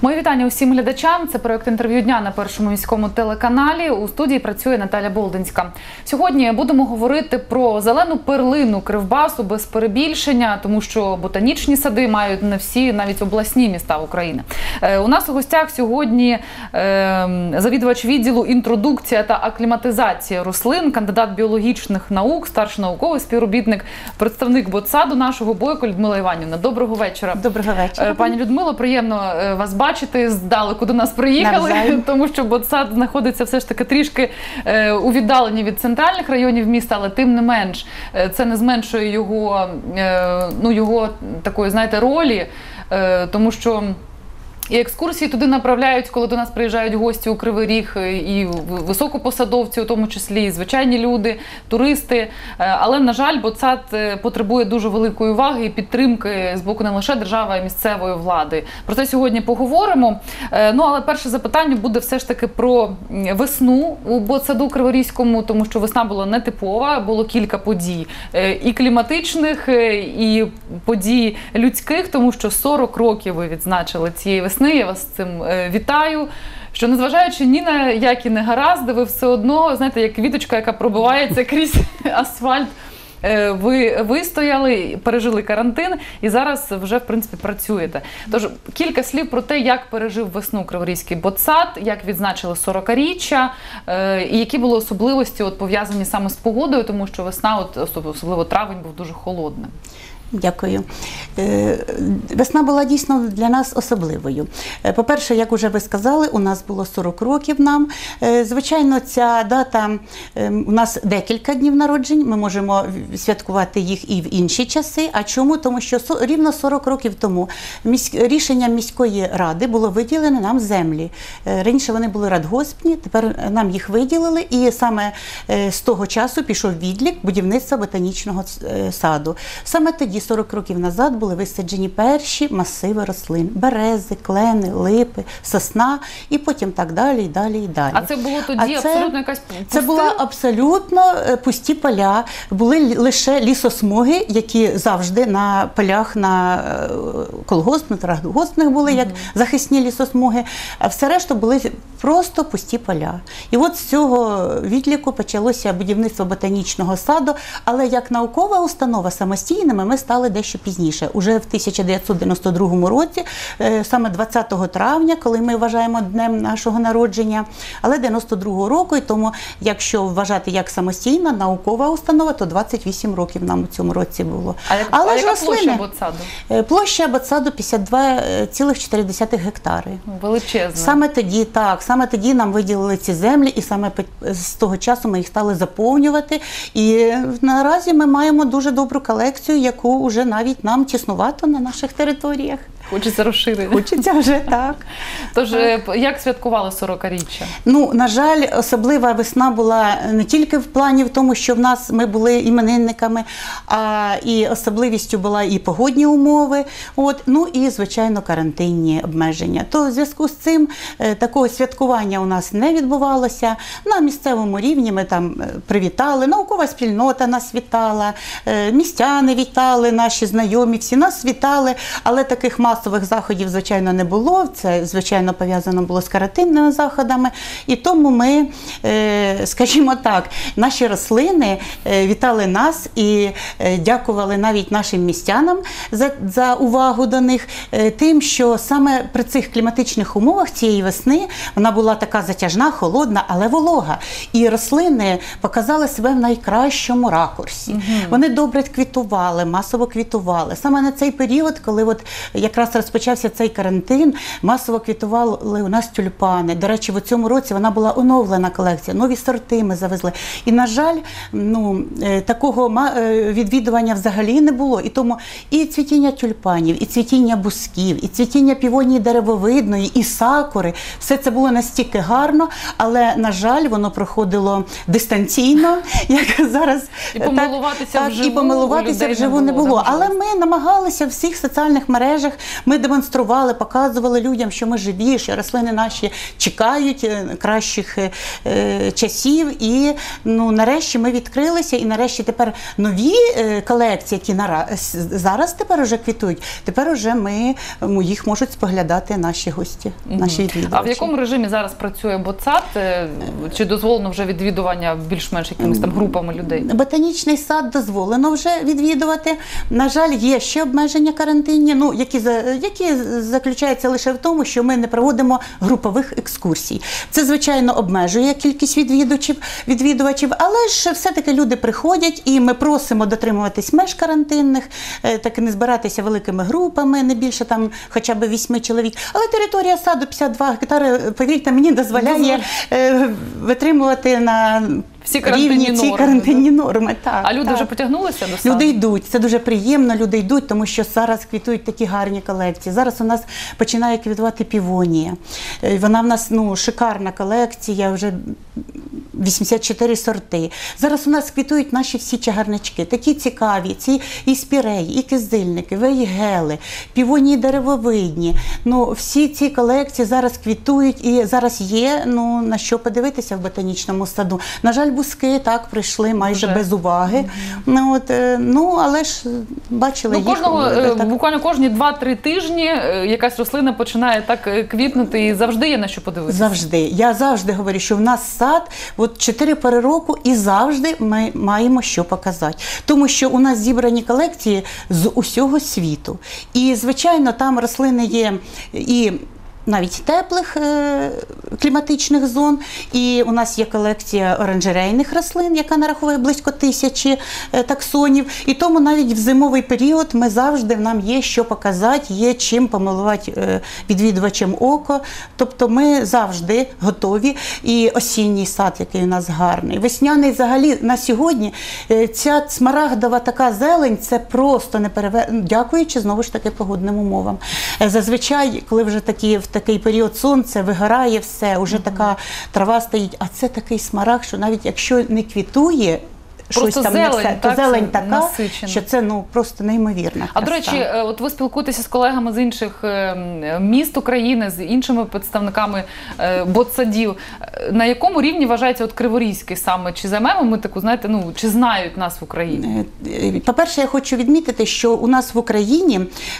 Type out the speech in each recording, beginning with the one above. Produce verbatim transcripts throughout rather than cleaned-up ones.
Мої вітання усім глядачам. Це проєкт інтерв'ю дня на Першому міському телеканалі. У студії працює Наталя Болдинська. Сьогодні будемо говорити про зелену перлину Кривбасу без перебільшення, тому що ботанічні сади мають не всі, навіть обласні міста України. У нас у гостях сьогодні завідувач відділу інтродукція та акліматизація рослин, кандидат біологічних наук, старший науковий співробітник, представник ботсаду нашого Бойко Людмила Іванівна. Доброго вечора. Доброго вечора. Пані Людмило, приємно вас бачити, здалеку до нас приїхали, Навзаєм. Тому що ботсад знаходиться все ж таки трішки е, у віддаленні від центральних районів міста, але тим не менш е, це не зменшує його, е, ну, його такої, знаєте, ролі, е, тому що і екскурсії туди направляють, коли до нас приїжджають гості у Кривий Ріг, і високопосадовці, у тому числі, і звичайні люди, туристи. Але, на жаль, ботсад потребує дуже великої уваги і підтримки з боку не лише держави, а й місцевої влади. Про це сьогодні поговоримо. Ну, але перше запитання буде все ж таки про весну у ботсаду Криворізькому, тому що весна була нетипова, було кілька подій і кліматичних, і подій людських, тому що сорок років ви відзначили цієї весни. Я вас з цим вітаю, що незважаючи ні на які негаразди, ви все одно, знаєте, як квіточка, яка пробивається крізь асфальт, ви вистояли, пережили карантин і зараз вже, в принципі, працюєте. Тож, кілька слів про те, як пережив весну Криворізький ботсад, як відзначили сорокаріччя, і які були особливості от, пов'язані саме з погодою, тому що весна, от, особливо травень, був дуже холодним. Дякую. Весна була дійсно для нас особливою. По-перше, як вже ви сказали, у нас було сорок років нам. Звичайно, ця дата, у нас декілька днів народжень, ми можемо святкувати їх і в інші часи. А чому? Тому що рівно сорок років тому рішенням міської ради було виділено нам землі. Раніше вони були радгоспні, тепер нам їх виділили, і саме з того часу пішов відлік будівництва ботанічного саду. Саме тоді, сорок років назад, були висаджені перші масиви рослин. Берези, клени, липи, сосна і потім так далі, і далі, і далі. А це було тоді це, абсолютно якась пустиня? Це були абсолютно пусті поля. Були лише лісосмуги, які завжди на полях, на колгоспних, радгоспних були, як захисні лісосмуги. А все решта були просто пусті поля. І от з цього відліку почалося будівництво ботанічного саду, але як наукова установа самостійними ми стали дещо пізніше. Уже в тисяча дев'ятсот дев'яносто другому році, саме двадцятого травня, коли ми вважаємо днем нашого народження, але дев'яносто другого року, і тому, якщо вважати як самостійна наукова установа, то двадцять вісім років нам у цьому році було. А, як, але а яка рослини, площа ботсаду? Площа ботсаду п'ятдесят два цілих чотири десятих гектари. Величезна. Саме тоді, так, саме тоді нам виділили ці землі, і саме з того часу ми їх стали заповнювати. І наразі ми маємо дуже добру колекцію, яку вже навіть нам тіснувато на наших територіях. Хочеться розширити. Хочеться вже, так. Тож, так. як святкували сорокаріччя? Ну, на жаль, особлива весна була не тільки в плані в тому, що в нас ми були іменинниками, а і особливістю була і погодні умови, от, ну і, звичайно, карантинні обмеження. То в зв'язку з цим такого святкування у нас не відбувалося. На місцевому рівні ми там привітали, наукова спільнота нас вітала, містяни вітали, наші знайомі, всі нас вітали, але таких масових заходів, звичайно, не було. Це, звичайно, пов'язано було з карантинними заходами. І тому ми, скажімо так, наші рослини вітали нас і дякували навіть нашим містянам за, за увагу до них, тим, що саме при цих кліматичних умовах цієї весни вона була така затяжна, холодна, але волога. І рослини показали себе в найкращому ракурсі. Угу. Вони добре квітували, масово квітували. Саме на цей період, коли от якраз розпочався цей карантин, масово квітували у нас тюльпани. До речі, в цьому році вона була оновлена колекція, нові сорти ми завезли. І, на жаль, ну, такого відвідування взагалі не було. І тому і цвітіння тюльпанів, і цвітіння бусків, і цвітіння півонії деревовидної, і сакури. Все це було настільки гарно, але, на жаль, воно проходило дистанційно, як зараз. І помилуватися так, вживу, і помилуватися вживу не було. Але ми намагалися в всіх соціальних мережах Ми демонстрували, показували людям, що ми живі, що рослини наші чекають кращих е, часів. І ну, нарешті ми відкрилися, і нарешті тепер нові е, колекції, які нараз, зараз тепер уже квітують, тепер уже ми, їх можуть споглядати наші гості, угу. наші відвідувачі. А в якому режимі зараз працює ботсад? Чи дозволено вже відвідування більш-менш якимись там групами людей? Ботанічний сад дозволено вже відвідувати. На жаль, є ще обмеження карантинні, ну, які, які заключаються лише в тому, що ми не проводимо групових екскурсій. Це, звичайно, обмежує кількість відвідувачів, відвідувачів, але ж все-таки люди приходять, і ми просимо дотримуватись меж карантинних, так і не збиратися великими групами, не більше там хоча б вісьми чоловік. Але територія саду п'ятдесят два гектари, повірте мені, дозволяє е, витримувати на всі карантинні рівні ці норми, карантинні норми. Так, а люди так. вже потягнулися до саду? Люди йдуть. Це дуже приємно, люди йдуть, тому що зараз квітують такі гарні колекції. Зараз у нас починає квітувати півонія. Вона в нас ну, шикарна колекція, вже вісімдесят чотири сорти. Зараз у нас квітують наші всі чагарнички, такі цікаві, ці і спіреї, і кизильники, вейгели, півонії деревовидні. Ну, всі ці колекції зараз квітують, і зараз є ну, на що подивитися в ботанічному саду. На жаль, бузки так прийшли майже Вже. без уваги. Mm-hmm. Ну, от, ну, але ж бачили ну, їх. Кожного, так... Буквально кожні два-три тижні якась рослина починає так квітнути, і завжди є на що подивитися. Завжди. Я завжди говорю, що в нас сад от чотири пори року, і завжди ми маємо що показати. Тому що у нас зібрані колекції з усього світу. І, звичайно, там рослини є і навіть теплих е кліматичних зон. І у нас є колекція оранжерейних рослин, яка нараховує близько тисячі е таксонів. І тому навіть в зимовий період ми завжди, нам є що показати, є чим помилувати е відвідувачем око. Тобто ми завжди готові. І осінній сад, який у нас гарний. Весняний взагалі на сьогодні е ця смарагдова така зелень, це просто не переве... дякуючи знову ж таки погодним умовам. Е зазвичай, коли вже такі в такий період сонце, вигорає все, вже mm-hmm. така трава стоїть, а це такий смарагд, що навіть якщо не квітує, щось там зелень, не все, так, то зелень така, насичена. Що це ну, просто неймовірна А, краса. до речі, от ви спілкуєтеся з колегами з інших міст України, з іншими представниками ботсадів. На якому рівні вважається от Криворізький саме? Чи займемо ми таку, знаєте, ну, чи знають нас в Україні? По-перше, я хочу відмітити, що у нас в Україні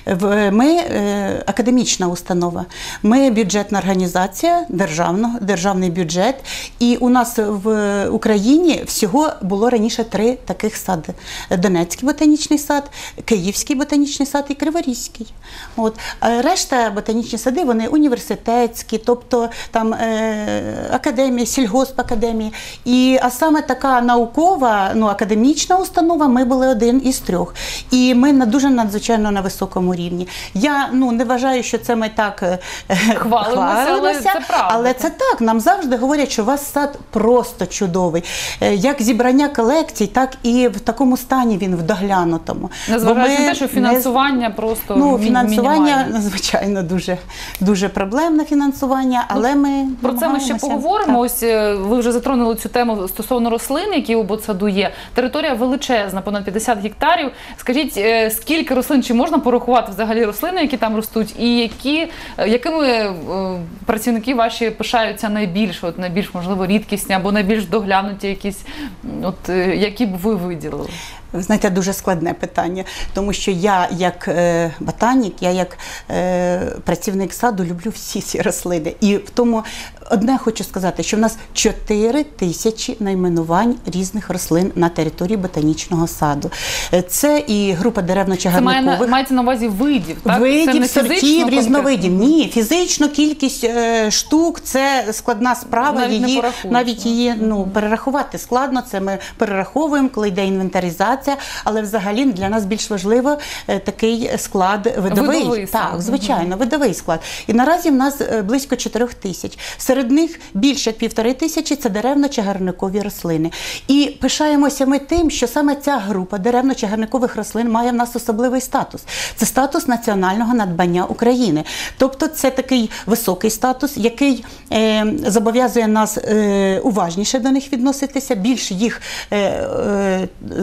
ми академічна установа, ми бюджетна організація, державна, державний бюджет, і у нас в Україні всього було раніше три таких сади. Донецький ботанічний сад, Київський ботанічний сад і Криворізький. От. Решта ботанічні сади, вони університетські, тобто там е, академії, сільгоспакадемії. І, а саме така наукова, ну, академічна установа, ми були один із трьох. І ми на, дуже надзвичайно на високому рівні. Я ну, не вважаю, що це ми так е, хвалимося, але це правда. Але це так, нам завжди говорять, що у вас сад просто чудовий. Е, як зібрання колекцій, так і в такому стані він в доглянутому. Незважаючи на те, що фінансування не... просто ну, фінансування, мінімальне. Звичайно, дуже, дуже проблемне фінансування, але ну, ми про це ми ще поговоримо. Так. Ось ви вже затронули цю тему стосовно рослин, які у ботсаду є. Територія величезна, понад п'ятдесят гектарів. Скажіть, скільки рослин, чи можна порахувати взагалі рослини, які там ростуть, і які, якими працівники ваші пишаються найбільше, от найбільш, можливо, рідкісні або найбільш доглянуті якісь, от які б ви виділили? Знаєте, дуже складне питання, тому що я як е, ботанік, я як е, працівник саду люблю всі ці рослини. І в тому одне хочу сказати, що в нас чотири тисячі найменувань різних рослин на території ботанічного саду. Це і група деревно-чагарникових. Це мається на увазі видів, так? Видів, сортів, різновидів. Ні, фізично кількість е, штук – це складна справа. Навіть її, не навіть її ну, перерахувати складно. Це ми перераховуємо, коли йде інвентаризація. Але взагалі для нас більш важливо е, такий склад видовий. Видовий, так, звичайно, видовий склад. І наразі в нас е, близько чотирьох тисяч. Серед них більше як півтори тисячі – це деревно-чагарникові рослини. І пишаємося ми тим, що саме ця група деревно-чагарникових рослин має в нас особливий статус. Це статус національного надбання України. Тобто це такий високий статус, який е, зобов'язує нас е, уважніше до них відноситися, більш їх е, е, зберігати,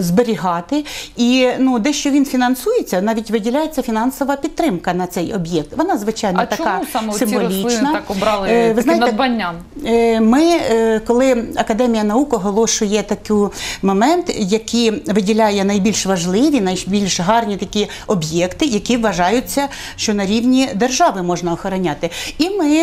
допомагати. І ну, дещо він фінансується, навіть виділяється фінансова підтримка на цей об'єкт. Вона, звичайно, а така чому саме символічна. ці рослини так обрали Ви таким знаєте, надбанням? Ми, коли Академія наук оголошує такий момент, який виділяє найбільш важливі, найбільш гарні такі об'єкти, які вважаються, що на рівні держави можна охороняти. І ми,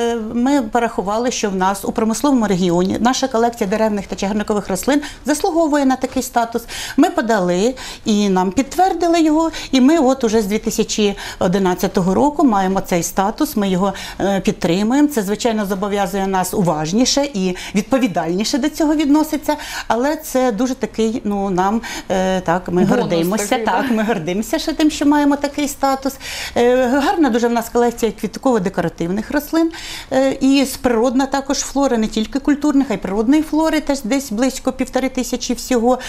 ми порахували, що в нас у промисловому регіоні наша колекція деревних та чагарникових рослин заслуговує на такий статус. Ми подали і нам підтвердили його, і ми от уже з дві тисячі одинадцятого року маємо цей статус, ми його підтримуємо. Це, звичайно, зобов'язує нас уважніше і відповідальніше до цього відноситься, але це дуже такий, ну, нам, е, так, ми Бонус гордимося, такий, так, да? ми гордимося ще тим, що маємо такий статус. Е, гарна дуже в нас колекція квітково-декоративних рослин, е, і з природна також флори, не тільки культурних, а й природної флори, теж десь близько півтори тисячі всього.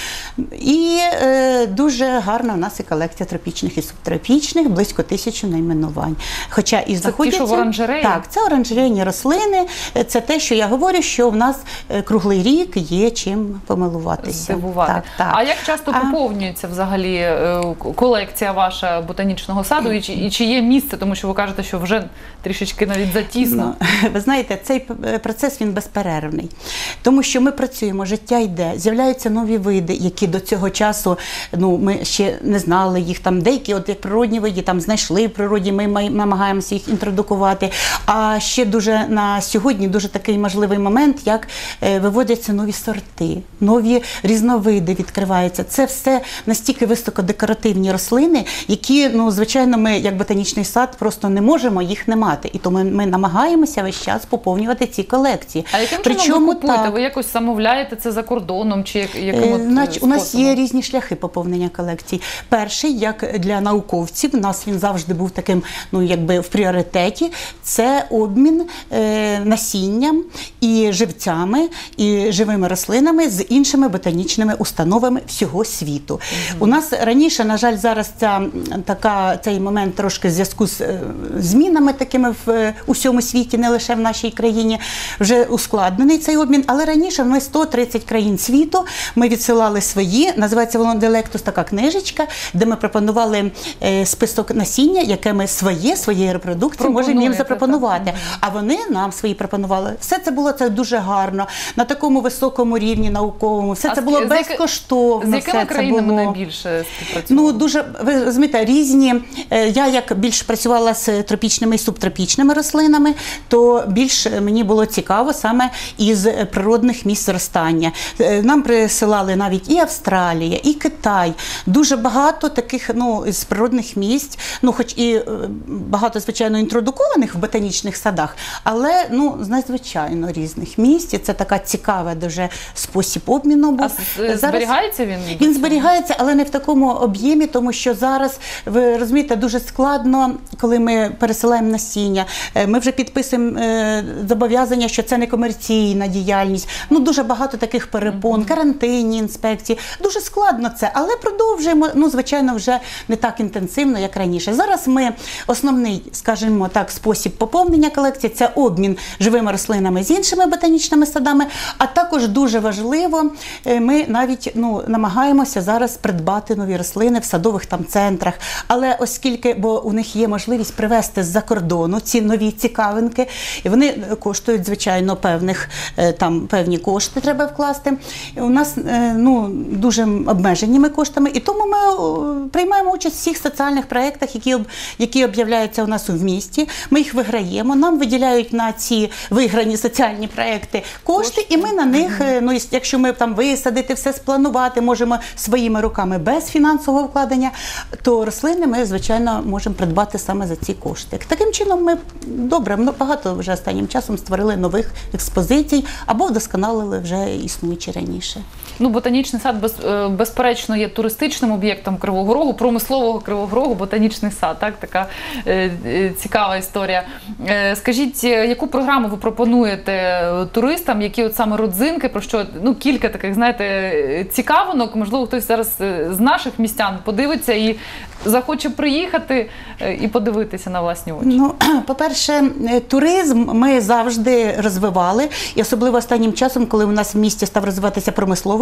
І е, дуже гарна в нас і колекція тропічних і субтропічних, близько тисячі найменувань. Хоча і знаходяться... Це ті, що в оранжереї? Так, це оранжерейні рослини, це те, що я говорю, що в нас круглий рік є чим помилуватися. Здивувати. Так, так. А як часто а... поповнюється взагалі колекція ваша ботанічного саду і чи, і чи є місце, тому що ви кажете, що вже трішечки навіть затісно? Ну, ви знаєте, цей процес, він безперервний, тому що ми працюємо, життя йде, з'являються нові види, які до цього часу, ну, ми ще не знали їх, там деякі, от як природні види, там знайшли в природі, ми намагаємося їх інтродукувати, а ще дуже на сьогодні дуже такий можливий момент, як виводяться нові сорти, нові різновиди відкриваються. Це все настільки високодекоративні рослини, які, ну, звичайно, ми, як ботанічний сад, просто не можемо їх не мати. І тому ми намагаємося весь час поповнювати ці колекції. А яким Причому, чином ви купуєте? так, ви якось замовляєте це за кордоном? Чи як, яким от Значить, у нас способом? є різні шляхи поповнення колекцій. Перший, як для науковців, у нас він завжди був таким, ну, якби в пріоритеті, це обмін е, насінням і живцями, і живими рослинами з іншими ботанічними установами всього світу. Mm-hmm. У нас раніше, на жаль, зараз ця, така, цей момент трошки в зв'язку з е, змінами такими в е, усьому світі, не лише в нашій країні, вже ускладнений цей обмін, але раніше ми сто тридцять країн світу, ми відсилали свої, називається Волонделектус, така книжечка, де ми пропонували е, список насіння, яке ми своє, своєї репродукції можемо їм запропонувати. Так. А вони нам свої пропонували. Все це було це дуже гарно, на такому високому рівні науковому, все а це було з, безкоштовно. З якими країнами було... найбільше співпрацювали? Ну, дуже, ви розумієте, різні. Я як більш працювала з тропічними і субтропічними рослинами, то більш мені було цікаво саме із природних місць зростання. Нам присилали навіть і Австралія, і Китай. Дуже багато таких, ну, з природних місць, ну, хоч і багато, звичайно, інтродукованих в ботанічних садах, але, ну, з надзвичайно різних місць. І це така цікава дуже спосіб обміну був. А зараз зберігається він? Він зберігається, але не в такому об'ємі, тому що зараз, ви розумієте, дуже складно, коли ми пересилаємо насіння. Ми вже підписуємо зобов'язання, що це не комерційна діяльність. Ну, дуже багато таких перепон, карантинні інспекції. Дуже складно це, але продовжуємо, ну, звичайно, вже не так інтенсивно, як раніше. Зараз ми, основний, скажімо так, спосіб поповнення колекції – це обмін живими рослинами з іншими ботанічними садами, а також дуже важливо, ми навіть, ну, намагаємося зараз придбати нові рослини в садових там центрах, але оскільки, бо у них є можливість привезти з-за кордону ці нові цікавинки, і вони коштують, звичайно, певних, там, певні кошти треба вкласти. У нас, ну, дуже обмеженими коштами, і тому ми приймаємо участь в всіх соціальних проєктах, які, які об'являються у нас у місті. Ми їх виграємо, нам виділяють на ці виграні соціальні проєкти кошти, кошти, і ми на них, mm-hmm. ну, якщо ми там висадити, все спланувати, можемо своїми руками без фінансового вкладення, то рослини ми, звичайно, можемо придбати саме за ці кошти. Таким чином ми добре, багато вже останнім часом створили нових експозицій або вдосконалили вже існуючі раніше. Ну, ботанічний сад, без, безперечно, є туристичним об'єктом Кривого Рогу, промислового Кривого Рогу, ботанічний сад, так, така е, е, цікава історія. Е, скажіть, яку програму ви пропонуєте туристам, які от саме родзинки, про що, ну, кілька таких, знаєте, цікавинок, можливо, хтось зараз з наших містян подивиться і захоче приїхати і подивитися на власні очі? Ну, по-перше, туризм ми завжди розвивали, і особливо останнім часом, коли у нас в місті став розвиватися промисловий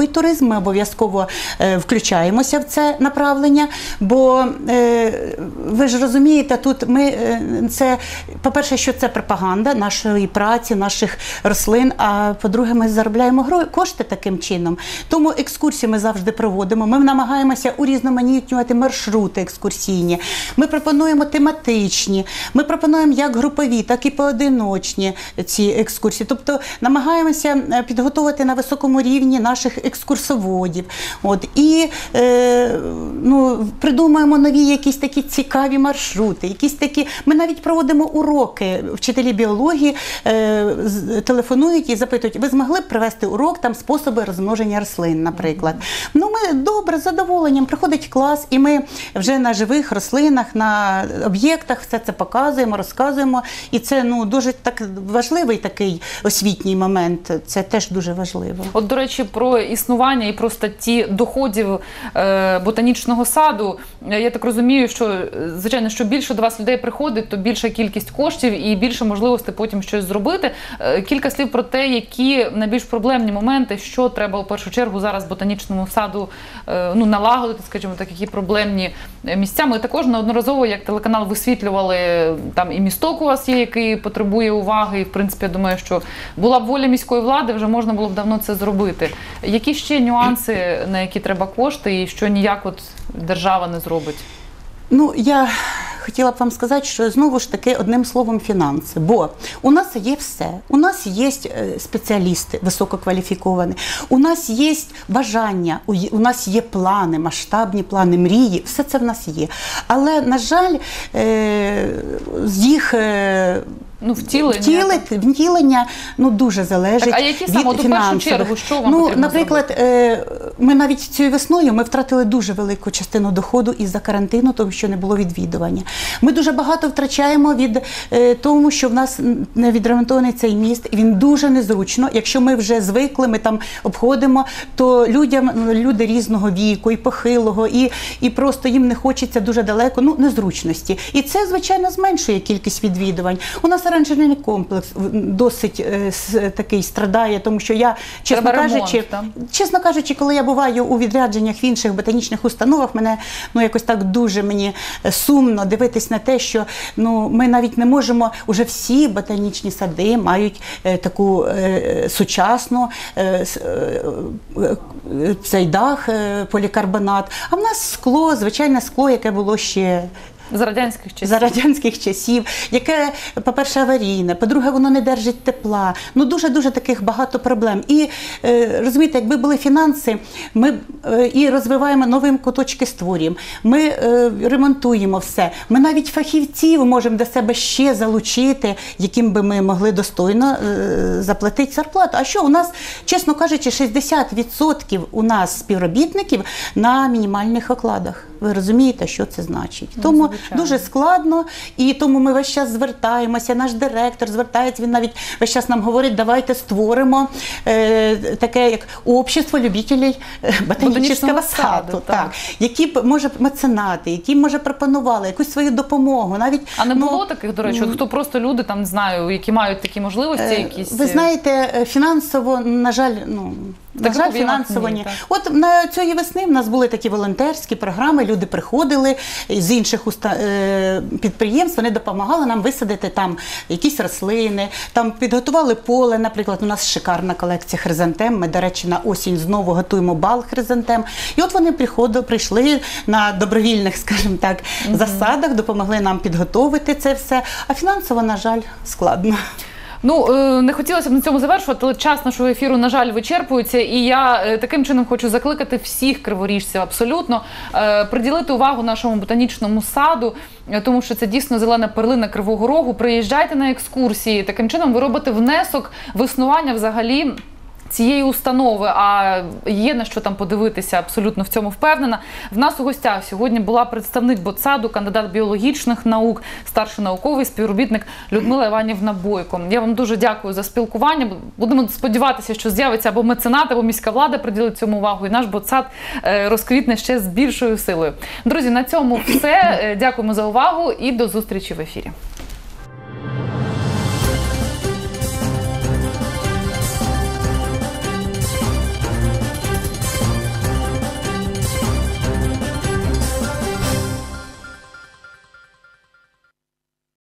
і туризм. Ми обов'язково е, включаємося в це направлення, бо е, ви ж розумієте, тут ми, е, це, по-перше, що це пропаганда нашої праці, наших рослин, а по-друге, ми заробляємо гро- кошти таким чином. Тому екскурсії ми завжди проводимо, ми намагаємося урізноманітнювати маршрути екскурсійні, ми пропонуємо тематичні, ми пропонуємо як групові, так і поодиночні ці екскурсії. Тобто намагаємося підготувати на високому рівні наших екскурсоводів. От. І е, ну, придумуємо нові якісь такі цікаві маршрути, якісь такі. Ми навіть проводимо уроки. Вчителі біології е, телефонують і запитують, ви змогли б провести урок, там способи розмноження рослин, наприклад. Mm-hmm. Ну, ми добре, з задоволенням. Приходить клас, і ми вже на живих рослинах, на об'єктах все це показуємо, розказуємо. І це, ну, дуже так важливий такий освітній момент. Це теж дуже важливо. От, до речі, про існування і про статті доходів е, ботанічного саду. Я так розумію, що, звичайно, що більше до вас людей приходить, то більша кількість коштів і більше можливостей потім щось зробити. Е, кілька слів про те, які найбільш проблемні моменти, що треба в першу чергу зараз ботанічному саду е, ну, налагодити, скажімо так, які проблемні місця. Ми також неодноразово, як телеканал, висвітлювали, там і місток у вас є, який потребує уваги, і, в принципі, я думаю, що була б воля міської влади, вже можна було б давно це зробити. Які ще нюанси, на які треба кошти, і що ніяк от держава не зробить? Ну, я хотіла б вам сказати, що знову ж таки одним словом фінанси. Бо у нас є все. У нас є спеціалісти висококваліфіковані, у нас є бажання, у нас є плани, масштабні плани, мрії, все це в нас є. Але, на жаль, їх Ну, втілення, Втілити, втілення ну, дуже залежить так, а які від саме, от, у першу фінансових. чергу, що вам ну, потрібно наприклад, зробити? Ми навіть цією весною ми втратили дуже велику частину доходу із-за карантину, тому що не було відвідування. Ми дуже багато втрачаємо від тому, що в нас не відремонтований цей міст, і він дуже незручно. Якщо ми вже звикли, ми там обходимо, то людям, люди різного віку, і похилого, і, і просто їм не хочеться дуже далеко, ну, незручності. І це, звичайно, зменшує кількість відвідувань. У нас оранжерейний комплекс досить е, такий страдає, тому що я, чесно Треба кажучи, ремонт, чесно кажучи, коли я буваю у відрядженнях в інших ботанічних установах, мене ну якось так дуже мені сумно дивитись на те, що ну ми навіть не можемо, уже всі ботанічні сади мають е, таку е, сучасну е, е, цей дах, е, полікарбонат, а в нас скло, звичайне скло, яке було ще За радянських часів. За радянських часів, яке, по-перше, аварійне, по-друге, воно не держить тепла. Ну, дуже-дуже таких багато проблем. І, е, розумієте, якби були фінанси, ми е, і розвиваємо нові куточки, створюємо, ми е, ремонтуємо все. Ми навіть фахівців можемо до себе ще залучити, яким би ми могли достойно е, заплатити зарплату. А що, у нас, чесно кажучи, шістдесят відсотків у нас співробітників на мінімальних окладах. Ви розумієте, що це значить? Ну, тому звичайно. дуже складно, і тому ми весь час звертаємося, наш директор звертається, він навіть весь час нам говорить, давайте створимо е, таке, як общество любителів ботанічного саду, так. так. Які б, може, меценати, які, може, пропонували якусь свою допомогу. Навіть, а не ну, було таких, до речі, от хто просто люди, там, не знаю, які мають такі можливості, якісь... Ви знаєте, фінансово, на жаль, ну, на жаль, фінансово ні. От на цієї весни в нас були такі волонтерські програми, люди приходили з інших уста... підприємств, вони допомагали нам висадити там якісь рослини, там підготували поле, наприклад, у нас шикарна колекція хризантем, ми, до речі, на осінь знову готуємо бал хризантем. І от вони приходили, прийшли на добровільних, скажімо так, угу. засадах, допомогли нам підготовити це все, а фінансово, на жаль, складно. Ну, не хотілося б на цьому завершувати, але час нашого ефіру, на жаль, вичерпується. І я таким чином хочу закликати всіх криворіжців абсолютно приділити увагу нашому ботанічному саду, тому що це дійсно зелена перлина Кривого Рогу. Приїжджайте на екскурсії. Таким чином ви робите внесок в існування взагалі цієї установи, а є на що там подивитися, абсолютно в цьому впевнена. В нас у гостях сьогодні була представник ботсаду, кандидат біологічних наук, старший науковий співробітник Людмила Іванівна Бойко. Я вам дуже дякую за спілкування. Будемо сподіватися, що з'явиться або меценат, або міська влада приділить цьому увагу, і наш ботсад розквітне ще з більшою силою. Друзі, на цьому все. Дякуємо за увагу і до зустрічі в ефірі.